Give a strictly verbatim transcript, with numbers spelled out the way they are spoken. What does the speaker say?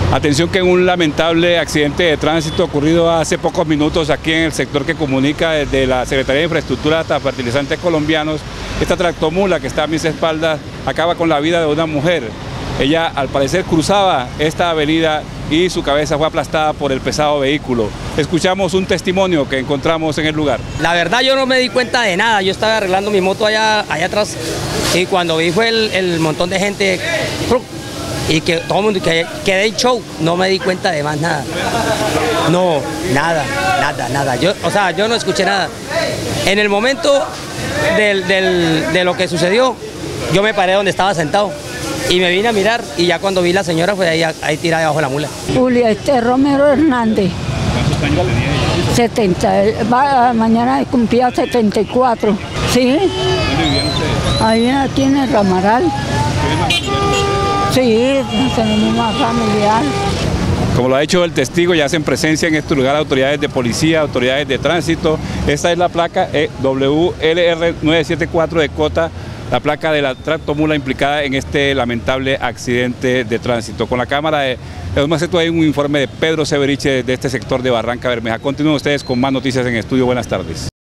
Atención que en un lamentable accidente de tránsito ocurrido hace pocos minutos aquí en el sector que comunica desde la Secretaría de Infraestructura hasta Fertilizantes Colombianos, esta tractomula que está a mis espaldas acaba con la vida de una mujer. Ella al parecer cruzaba esta avenida y su cabeza fue aplastada por el pesado vehículo. Escuchamos un testimonio que encontramos en el lugar. La verdad yo no me di cuenta de nada, yo estaba arreglando mi moto allá, allá atrás y cuando vi fue el, el montón de gente y que todo el mundo que quedé en show, no me di cuenta de más nada. No, nada, nada, nada. Yo, o sea, yo no escuché nada. En el momento del, del, de lo que sucedió, yo me paré donde estaba sentado y me vine a mirar y ya cuando vi la señora fue ahí, ahí tirada debajo de la mula. Julia Esther Romero Hernández. ¿Cuántos años tenía ella? setenta, va, mañana cumplía setenta y cuatro. ¿Sí? ¿Dónde vivían ustedes? Ahí aquí en el Ramaral. ¿Tienen más familiares? Sí, tenemos más familiar. Como lo ha dicho el testigo, ya hacen presencia en este lugar autoridades de policía, autoridades de tránsito. Esta es la placa W L R nueve siete cuatro de Cota, la placa de la tractomula implicada en este lamentable accidente de tránsito. Con la cámara de Edmaceto hay un informe de Pedro Severiche de este sector de Barranca Bermeja. Continúen ustedes con más noticias en estudio. Buenas tardes.